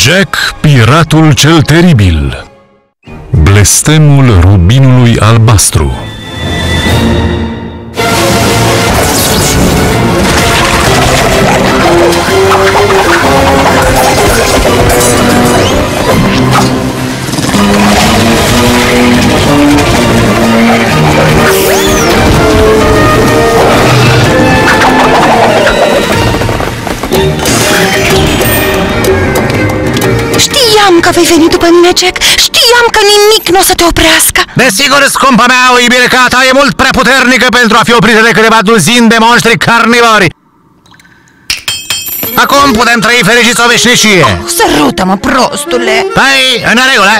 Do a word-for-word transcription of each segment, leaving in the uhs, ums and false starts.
Jack, piratul cel teribil. Blestemul rubinului albastru. Știam că vei veni după mine, Jack. Știam că nimic nu o să te oprească. Desigur, scumpa mea, o iubire ca a ta e mult prea puternică pentru a fi oprită de câteva duzini de monștri carnivori. Acum putem trăi fericiți o veșnicie. Oh, sărută-mă, prostule. Păi, în regulă.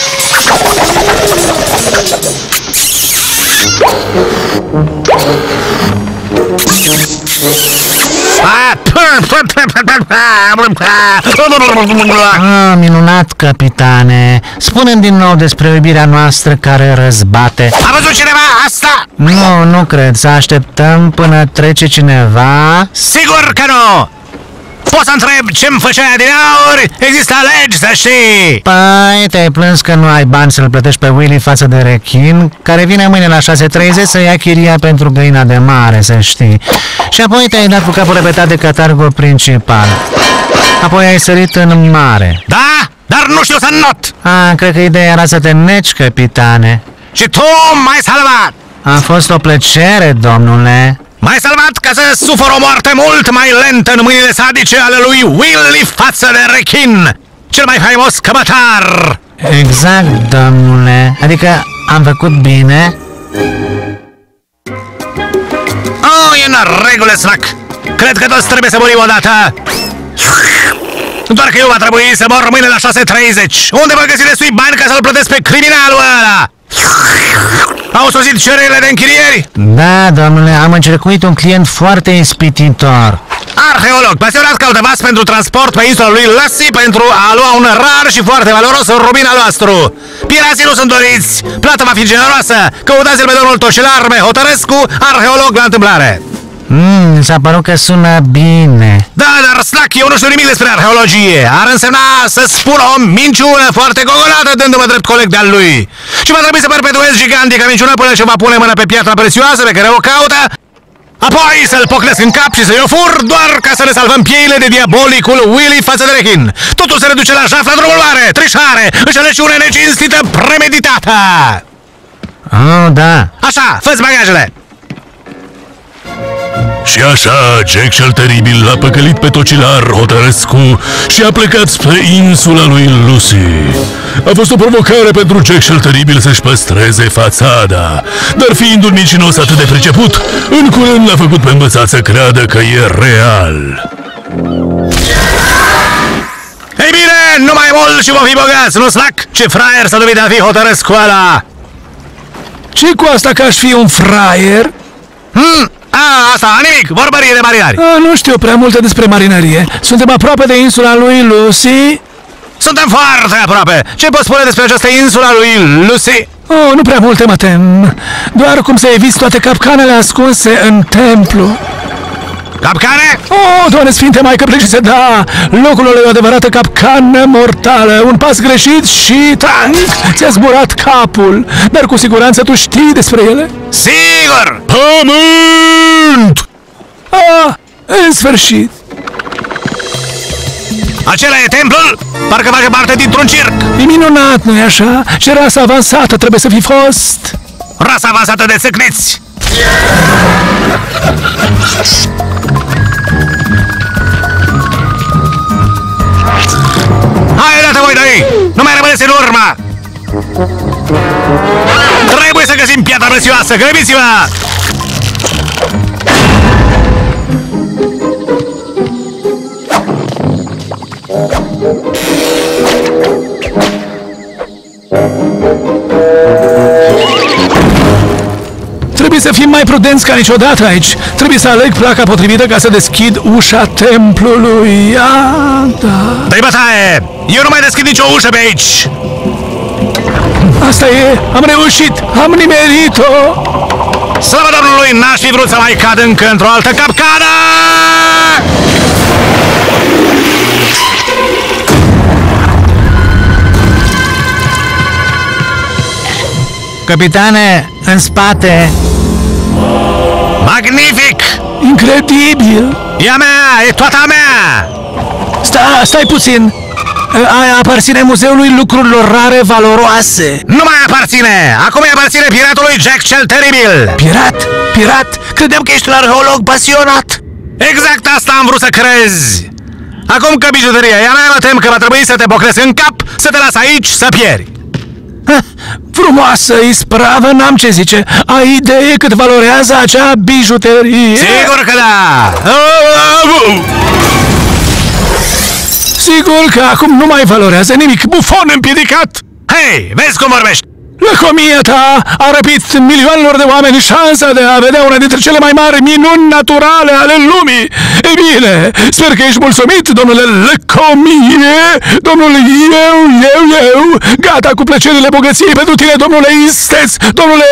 Ah, minunat, capitane. Spune-mi din nou despre iubirea noastră care răzbate. A văzut cineva asta? Nu, nu cred. Să așteptăm până trece cineva? Sigur că nu! Poți să întreb ce-mi făceai adineauri? Există legi, să știi! Păi, te-ai plâns că nu ai bani să-l plătești pe Willy față de rechin, care vine mâine la șase treizeci să ia chiria pentru găina de mare, să știi. Și apoi te-ai dat cu capul repetat de catargo principal. Apoi ai sărit în mare. Da? Dar nu știu să not! Ah, cred că ideea era să te neci, capitane. Și tu m-ai salvat! A fost o plăcere, domnule. M-ai salvat ca să sufăr o moarte mult mai lentă în mâinile sadice ale lui Willy față de rechin, cel mai faimos cămătar! Exact, domnule. Adică am făcut bine? Oh, e în regulă, Slack. Cred că toți trebuie să murim odată. Doar că eu va trebui să mor mâine la șase treizeci. Unde vă găsi destui bani ca să-l plătesc pe criminalul ăla? Au sosit cererile de închirieri? Da, domnule, am încercuit un client foarte ispititor. Arheolog, pasionat caută vas pentru transport pe insula lui Lassie pentru a lua un rar și foarte valoros rubin al nostru. Pirații nu sunt doriți, plata va fi generoasă. Căutați-l pe domnul Toșilarme Hotărescu, arheolog la întâmplare. Mmm, mi s-a părut că sună bine. Da, dar Slack, eu nu știu nimic despre arheologie. Ar însemna să spun o minciună foarte gogolată dându-mă drept coleg de-al lui. Și va trebui să perpetuez gigantica minciună până ce va pune mâna pe piatra prețioasă pe care o caută. Apoi să-l pocnesc în cap și să-i o fur doar ca să ne salvăm pieile de diabolicul Willy față de rechin. Totul se reduce la jaf la drumul mare, trișare, înșelăciune necinstită premeditată. Oh, da. Așa, fă-ți bagajele. Și așa, Jack cel teribil l-a păcălit pe Tocilar Hotărescu și a plecat spre insula lui Lucy. A fost o provocare pentru Jack cel teribil să-și păstreze fațada, dar fiind un mincinos atât de priceput, în curând l-a făcut pe învățat să creadă că e real. Ei bine, nu mai mult și vom fi bogați, nu, Slack? Ce fraier s-a dovedit a fi Hotărescu ăla! Ce cu asta că aș fi un fraier? Hmm? A, asta, nimic, vorbărie de marinari. A, nu știu prea multe despre marinărie. Suntem aproape de insula lui Lucy. Suntem foarte aproape. Ce poți spune despre această insula lui Lucy? Oh, nu prea multe, mă tem. Doar cum să eviți toate capcanele ascunse în templu. Capcane? Oh, Doamne Sfinte, Maică Precise, da! Locul ăla e o adevărată capcană mortală. Un pas greșit și tank! Ți-a zburat capul. Dar cu siguranță tu știi despre ele? Sigur! Pământ! Ah, în sfârșit! Acela e templul? Parcă face parte dintr-un circ. E minunat, nu-i așa? Ce rasă avansată trebuie să fi fost! Rasa avansată de țâcniți! Hai, dată voi doi! Nu mai rămâneți în urmă! Trebuie să găsim piatra prețioasă! Grăbiți-vă! Trebuie să fim mai prudenți ca niciodată aici. Trebuie să aleg placa potrivită ca să deschid ușa templului. Ah, da. Dă-i bătaie! Eu nu mai deschid nicio ușă pe aici! Asta e! Am reușit! Am nimerit-o! Slavă Domnului, n-aș fi vrut să mai cad încă într-o altă capcană! Capitane, în spate! Magnific! Incredibil! E a mea! E toată a mea! Sta, stai puțin! Aia aparține muzeului lucrurilor rare valoroase. Nu mai aparține! Acum îi aparține piratului Jack cel Teribil! Pirat? Pirat? Credeam că ești un arheolog pasionat! Exact asta am vrut să crezi! Acum că bijuteria e a mea, mă tem că va trebui să te bocrezi în cap, să te las aici, să pieri! Frumoasă ispravă, n-am ce zice. Ai idee cât valorează acea bijuterie? Sigur că da! Sigur că acum nu mai valorează nimic, bufon împiedicat! Hei, vezi cum vorbești! Lăcomia ta a răpit milioanelor de oameni șansa de a vedea una dintre cele mai mari minuni naturale ale lumii. Ei bine, sper că ești mulțumit, domnule Lăcomie, domnule eu, eu, eu, gata cu plăcerile bogăției pentru tine, domnule isteț, domnule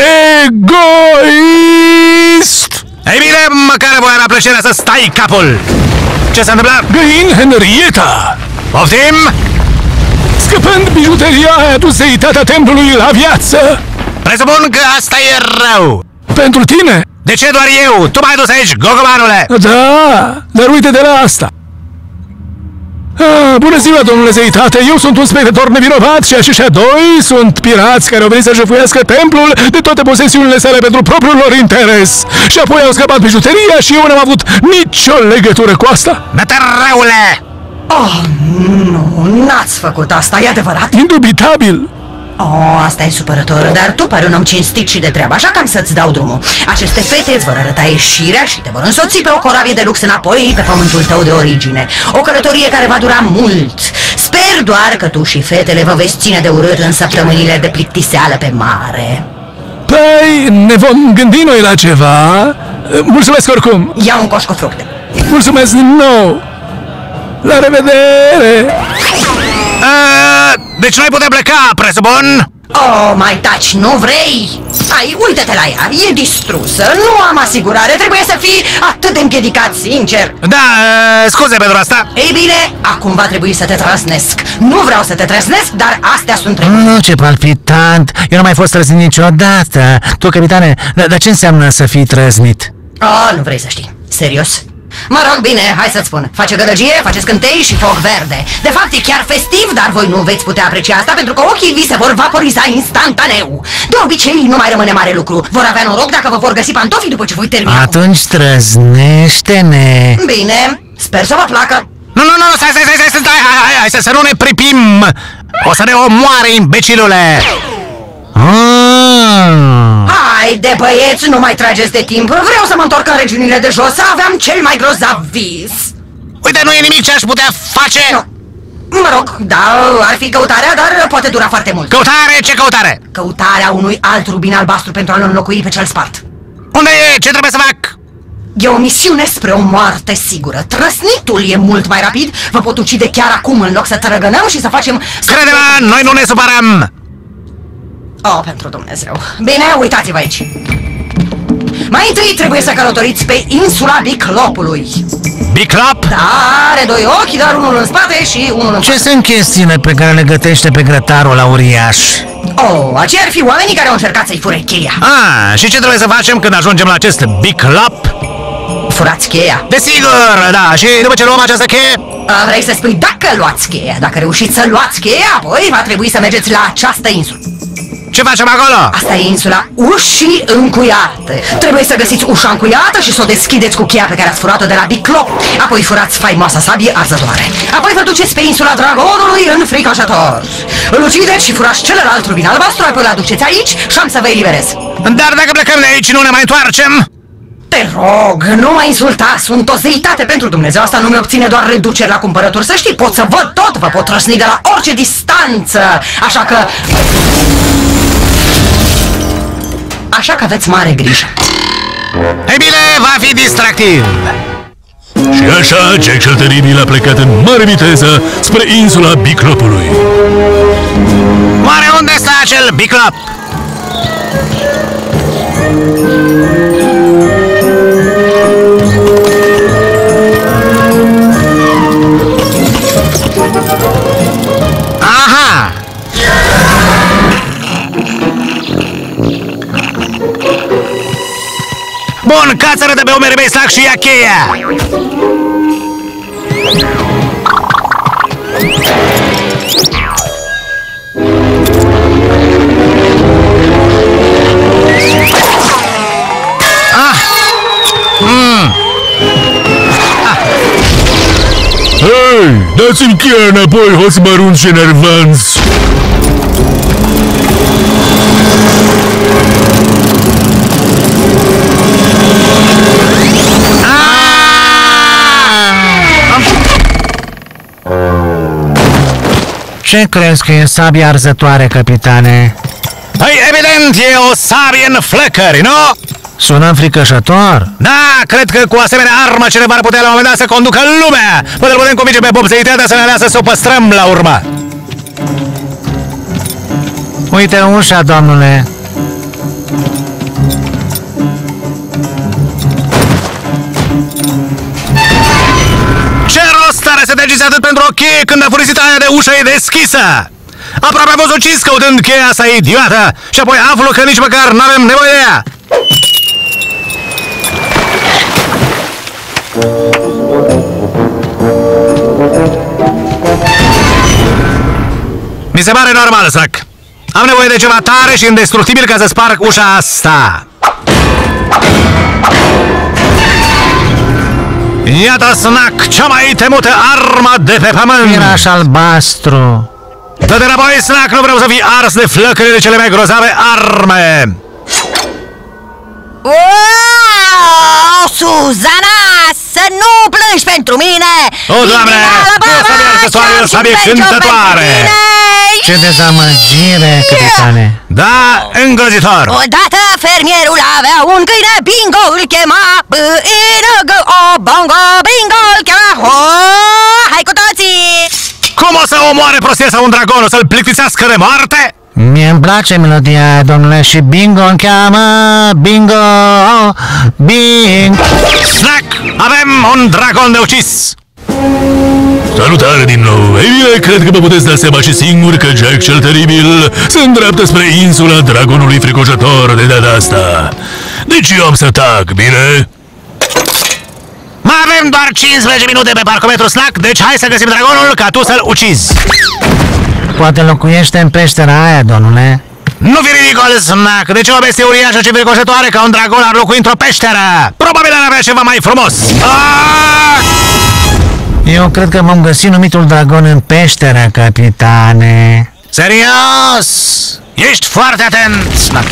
egoist! Ei bine, măcar voi avea plăcerea să stai capul! Ce s-a întâmplat? Găin Henrietta! Poftim? Scăpând bijuteria aia, dus zeitatea templului la viață! Presupun că asta e rău! Pentru tine? De ce doar eu? Tu m-ai dus aici, gogomanule! Da, dar uite de la asta! Ah, bună ziua, domnule zeitate! Eu sunt un spectator nevinovat și aceștia doi sunt pirați care au venit să jefuiască templul de toate posesiunile sale pentru propriul lor interes. Și apoi au scăpat bijuteria și eu n-am avut nicio legătură cu asta. Nătărăule! Oh, nu, n-ați făcut asta, e adevărat? Indubitabil! Oh, asta e supărător, dar tu pari un om cinstit și de treabă, așa că am să-ți dau drumul. Aceste fete îți vor arăta ieșirea și te vor însoți pe o corabie de lux înapoi pe pământul tău de origine. O călătorie care va dura mult. Sper doar că tu și fetele vă veți ține de urât în săptămânile de plictiseală pe mare. Păi, ne vom gândi noi la ceva. Mulțumesc oricum! Ia un coș cu fructe. Mulțumesc din nou! La revedere! Uh, deci noi putem pleca, presupun? Oh, mai taci, nu vrei? Hai, uite-te la ea, e distrusă, nu am asigurare, trebuie să fii atât de împiedicat, sincer. Da, uh, scuze pentru asta. Ei bine, acum va trebui să te trăsnesc. Nu vreau să te trăsnesc, dar astea sunt reguli. Nu, ce palpitant! Eu nu mai fost trăznit niciodată! Tu, capitane, dar, dar ce înseamnă să fii trăznit? Oh, nu vrei să știi. Serios? Mă rog, bine, hai să-ți spun. Face gălăgie, face scântei și foc verde. De fapt, e chiar festiv, dar voi nu veți putea aprecia asta pentru că ochii vi se vor vaporiza instantaneu. De obicei, nu mai rămâne mare lucru. Vor avea noroc dacă vă vor găsi pantofii după ce voi termina. Atunci trăznește-ne! Bine, sper să vă placă. Nu, nu, nu, stai, stai, stai, stai, stai, hai, hai, hai, să, să nu ne pripim. O să ne omoare, imbecilule. Ah. Haide, băieți, nu mai trageți de timp. Vreau să mă întorc în regiunile de jos, să aveam cel mai grozav vis. Uite, nu e nimic ce aș putea face. Nu. Mă rog, da, ar fi căutarea, dar poate dura foarte mult. Căutare? Ce căutare? Căutarea unui alt rubin albastru pentru a-l înlocui pe cel spart. Unde e? Ce trebuie să fac? E o misiune spre o moarte sigură. Trăsnitul e mult mai rapid. Vă pot ucide chiar acum în loc să tărăgănăm și să facem... Crede-mă, noi nu ne supărăm. Oh, pentru Dumnezeu. Bine, uitați-vă aici. Mai întâi trebuie să călătoriți pe insula Biclopului. Biclop? Da, are doi ochi, dar unul în spate și unul în Ce față. sunt chestiile pe care le gătește pe grătarul la uriaș? Oh, aceia ar fi oamenii care au încercat să-i fure cheia. Ah, și ce trebuie să facem când ajungem la acest Biclop? Furați cheia. Desigur, da, și după ce luăm această cheie? A, vrei să spui dacă luați cheia. Dacă reușiți să luați cheia, apoi va trebui să mergeți la această insulă. Ce facem acolo? Asta e insula Ușii Încuiate. Trebuie să găsiți ușa încuiată și să o deschideți cu cheia pe care ați furat-o de la Biclop. Apoi furați faimoasa sabie arzătoare. Apoi vă duceți pe insula Dragonului înfricoșător. Îl ucideți și furați celălalt rubin albastru, apoi îl aduceți aici și am să vă eliberez. Dar dacă plecăm de aici, nu ne mai întoarcem? Te rog, nu mă insulta, sunt o zeitate pentru Dumnezeu, asta nu mi obține doar reduceri la cumpărături, să știi, pot să văd tot, vă pot trăsni de la orice distanță, așa că... Așa că aveți mare grijă. Ei bine, va fi distractiv. Și așa, Jack cel Teribil a plecat în mare viteză spre insula Biclopului. Oare unde stă acel Biclop? Aha! umerii mei, Snack, și ia cheia! Ah! Mm. Ah. Hei, dați-mi cheia înapoi, hoți mărunți și nervanți! Ce crezi că e sabia arzătoare, capitane? Păi, evident, e o sabie în flăcări, nu? Sună înfricoșător. Da, cred că cu asemenea armă cineva ar putea la un moment dat să conducă lumea. Poate îl putem convinge pe Bob Zeitatea să ne lasă să o păstrăm la urmă. Uite ușa, domnule. Ce rost are să te agiți atât pentru o cheie când afurisita aia de ușă e deschisă? Aproape am fost ucis căutând cheia asta idiotă și apoi aflu că nici măcar n-avem nevoie de ea. Mi se pare normal, Snack. Am nevoie de ceva tare și indestructibil ca să sparg ușa asta. Iată, Snack, cea mai temută armă de pe pământ! Miraș albastru. Dă-te înapoi, Snack, nu vreau să fii ars de flăcările cele mai grozave arme! Wow, Suzana, să nu plângi pentru mine! O, Doamne, eu sabie arsătoare, eu sabie cântătoare! Ce dezamăgire, capitane. Da, îngrozitor! Odată fermierul avea un câine, Bingo îl chema, B-I-N-G-O, Bongo, Bingo îl chema, ho, hai cu toții! Cum o să omoare prostia sau un dragon? O să-l plictisească de moarte? Mie-mi place melodia, domnule, și Bingo îmi cheamă, Bingo, Bingo. Snack, avem un dragon de ucis! Salutare din nou! Ei bine, cred că vă puteți da seama și singur că Jack cel Teribil se îndreaptă spre insula dragonului fricoșător de data asta. Deci eu am să tac, bine? Mai avem doar cincisprezece minute pe parcometru, Snack, deci hai să găsim dragonul ca tu să-l ucizi! Poate locuiește în peștera aia, domnule. Nu fi ridicol, Snack! De ce o bestie uriașă și fricoșătoare ca un dragon ar locui într-o peșteră? Probabil ar avea ceva mai frumos! Aaaa! Eu cred că vom găsi numitul dragon în peșteră, capitane. Serios? Ești foarte atent, Snack!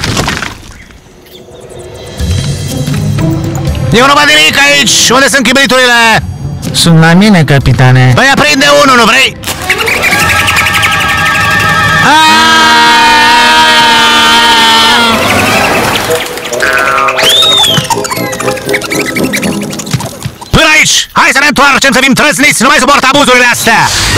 Eu nu văd nimic aici! Unde sunt chibriturile? Sunt la mine, capitane. Păi aprinde unul, nu vrei? Până aici! Hai să ne întoarcem, să fim trăzniți! Nu mai suport abuzurile astea!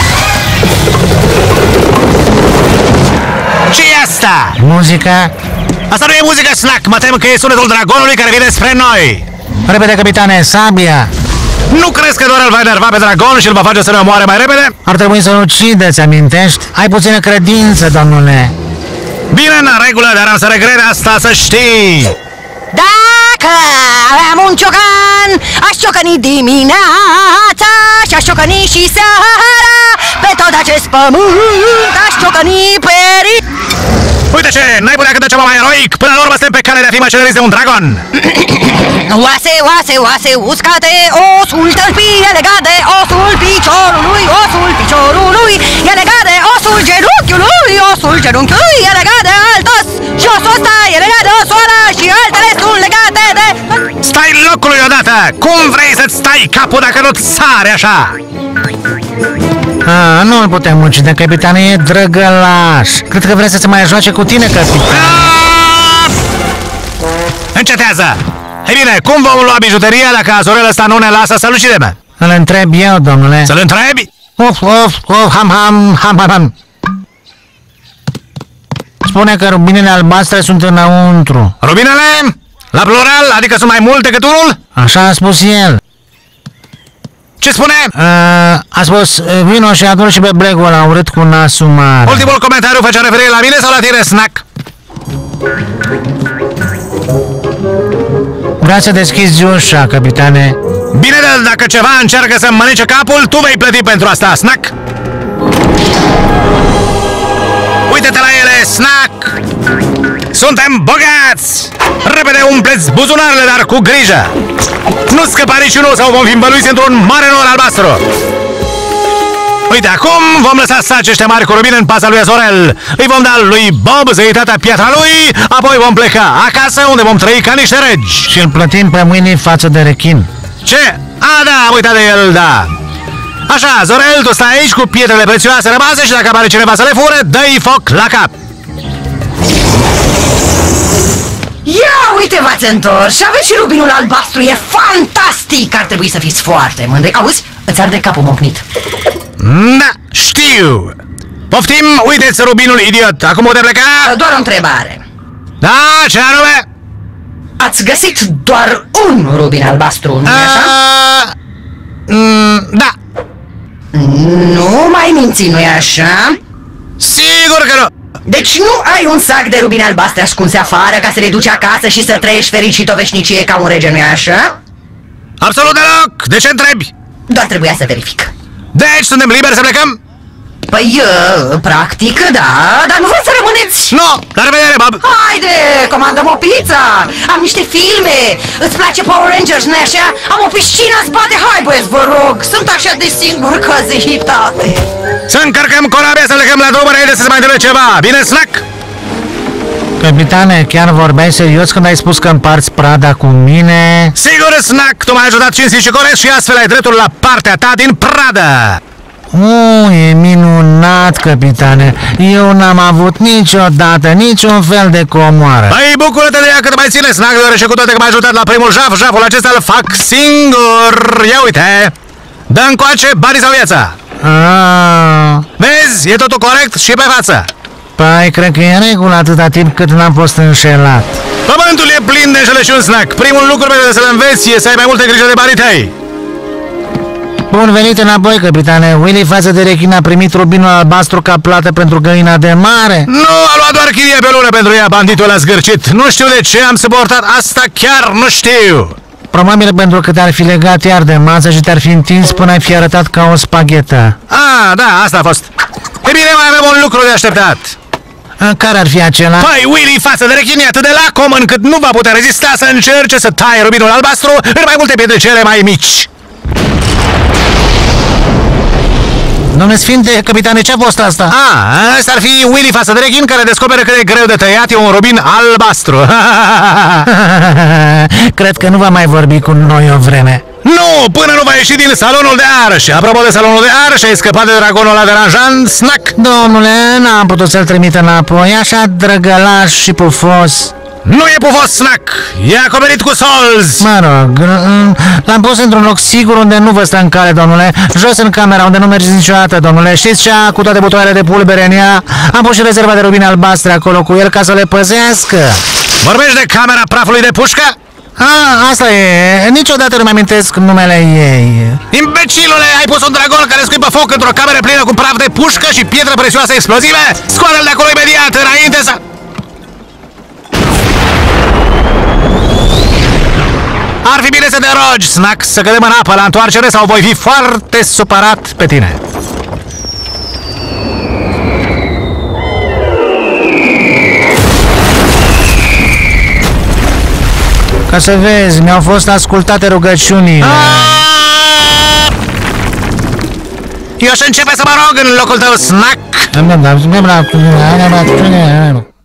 Ce-i asta? Muzica? Asta nu e muzică, Snack! Mă tem că e sunetul dragonului care vine spre noi! Repede, capitane, sabia! Nu crezi că doar îl va enerva pe dragon și îl va face să ne omoare mai repede? Ar trebui să-l ucideți, amintești? Ai puțină credință, domnule. Bine, în regulă, dar am să regret asta, să știi! Dacă aveam un ciocan, aș ciocăni dimineața și aș ciocăni și seara, pe tot acest pământ aș ciocăni perit. Uite ce, n-ai putea cânta ceva mai eroic? Până la urmă suntem pe cale de a fi măcelăriți de un dragon! Oase, oase, oase uscate, osul tălpii e legat de osul piciorului, osul piciorului e legat de osul genunchiului, osul genunchiului e legat de alt os și osul ăsta e legat de osul ăla și altele sunt legate de... Stai locului odată! Cum vrei să-ți stai capul dacă nu-ți sare așa? Ah, nu îl putem ucide, capitane, e drăgălaș. Cred că vrea să se mai joace cu tine, capitane. Ah! Încetează! Ei bine, cum vom lua bijuteria dacă Azorel ăsta nu ne lasă să-l ucidem? Îl întreb eu, domnule. Să-l întrebi? Uf, uf, uf, ham, ham, ham, ham, ham. Spune că rubinele albastre sunt înăuntru. Rubinele? La plural? Adică sunt mai multe decât unul? Așa a spus el. Ce spune? Uh, a spus, vino și adu-l și pe blegul ăla urât cu nasul mare. Ultimul comentariu face referire la mine sau la tine, Snack? Vreau să deschizi ușa, capitane. Bine, dar dacă ceva încearcă să-mi mănânce capul, tu vei plăti pentru asta, Snack! Uite-te la ele, Snack! Suntem bogați! Repede umpleți buzunarele, dar cu grijă! Nu scăpa niciunul sau vom fi învăluiți într-un mare nor albastru! Uite, acum vom lăsa saci ăștia mari cu rubine în paza lui Azorel. Îi vom da lui Bob zeitatea piatra lui, apoi vom pleca acasă unde vom trăi ca niște regi. Și îl plătim pe mâini față de rechin. Ce? A, da, am uitat de el, da. Așa, Zorel, tu stai aici cu pietrele prețioase rămase și dacă apare cineva să le fure, dă-i foc la cap. Ia, uite, v-ați întors și aveți și rubinul albastru, e fantastic! Ar trebui să fiți foarte mândri. Auzi? Îți arde capul mocnit. Da, știu. Poftim, uite-ți rubinul idiot. Acum putem pleca? Doar o întrebare. Da, ce anume? Ați găsit doar un rubin albastru, nu-i așa? A... Mm, da. Nu mai minți, nu-i așa? Sigur că nu. Deci nu ai un sac de rubine albastre ascunse afară ca să le duci acasă și să trăiești fericit o veșnicie ca un rege, nu-i așa? Absolut deloc. De ce întrebi? Doar trebuia să verific. Deci suntem liberi să plecăm? Păi, uh, practic, da, dar nu vreți să rămâneți? Nu, la revedere, Bob. Haide, comandăm o pizza. Am niște filme. Îți place Power Rangers, nu așa? Am o piscină în spate. Hai, băieți, vă rog. Sunt așa de singur căzitate. Să încărcăm corabia, să plecăm la drum înainte să se mai întâmple ceva. Bine, Snack? Capitane, chiar vorbeai serios când ai spus că împarți prada cu mine? Sigur, Snack, tu m-ai ajutat cinstit și corect și astfel ai dreptul la partea ta din pradă. Uh, e minunat, capitane. Eu n-am avut niciodată niciun fel de comoară. Păi, bucură-te de ea cât mai ține, Snack, deoarece cu toate că m-ai ajutat la primul jaf, jaful acesta îl fac singur. Ia uite, dă încoace banii sau viața. Ah. Vezi, e totul corect și pe față. Păi, cred că e în regulă atâta timp cât n-am fost înșelat. Pământul e plin de înșelăciuni, Snack. Primul lucru pe care să-l înveți e să ai mai multe grijă de banii tăi. Bun venit înapoi, capitane. Willy față de rechin a primit rubinul albastru ca plată pentru găina de mare. Nu, a luat doar chirie pe lună pentru ea, banditul ăla zgârcit. Nu știu de ce am suportat asta, chiar nu știu. Probabil pentru că te-ar fi legat iar de masă și te-ar fi întins până ai fi arătat ca o spaghetă. Ah, da, asta a fost. E bine, mai avem un lucru de așteptat. Care ar fi acela? Păi, Willy față de rechin e atât de lacom încât nu va putea rezista să încerce să taie rubinul albastru în mai multe pietricele mai mici. Domnule Sfinte, capitane, ce-a fost asta? Ah, ăsta ar fi Willy față de rechin care descoperă cât de greu de tăiat e un rubin albastru. Cred că nu va mai vorbi cu noi o vreme. Nu, până nu va ieși din salonul de arș. Apropo de salonul de arș, ai scăpat de dragonul ăla deranjant, Snack? Domnule, n-am putut să-l trimit înapoi, așa drăgălaș și pufos. Nu e pufos, Snack, e acoperit cu solzi. Mă rog, l-am pus într-un loc sigur unde nu vă stă în cale, domnule. Jos în camera unde nu mergeți niciodată, domnule. Știți cea cu toate butoarele de pulbere în ea? Am pus și rezerva de rubine albastre acolo cu el ca să le păzească. Vorbești de camera prafului de pușcă? Ah, asta e. Niciodată nu mai amintesc numele ei. Imbecilule, ai pus un dragon care scuipă foc într-o cameră plină cu praf de pușcă și pietre prețioase explozive? Scoală-l de acolo imediat, înainte să... Ar fi bine să te rogi, Snack, să cădem în apă la întoarcere sau voi fi foarte supărat pe tine. Ca să vezi, mi-au fost ascultate rugăciunile. Eu aș începe să mă rog în locul tău, Snack.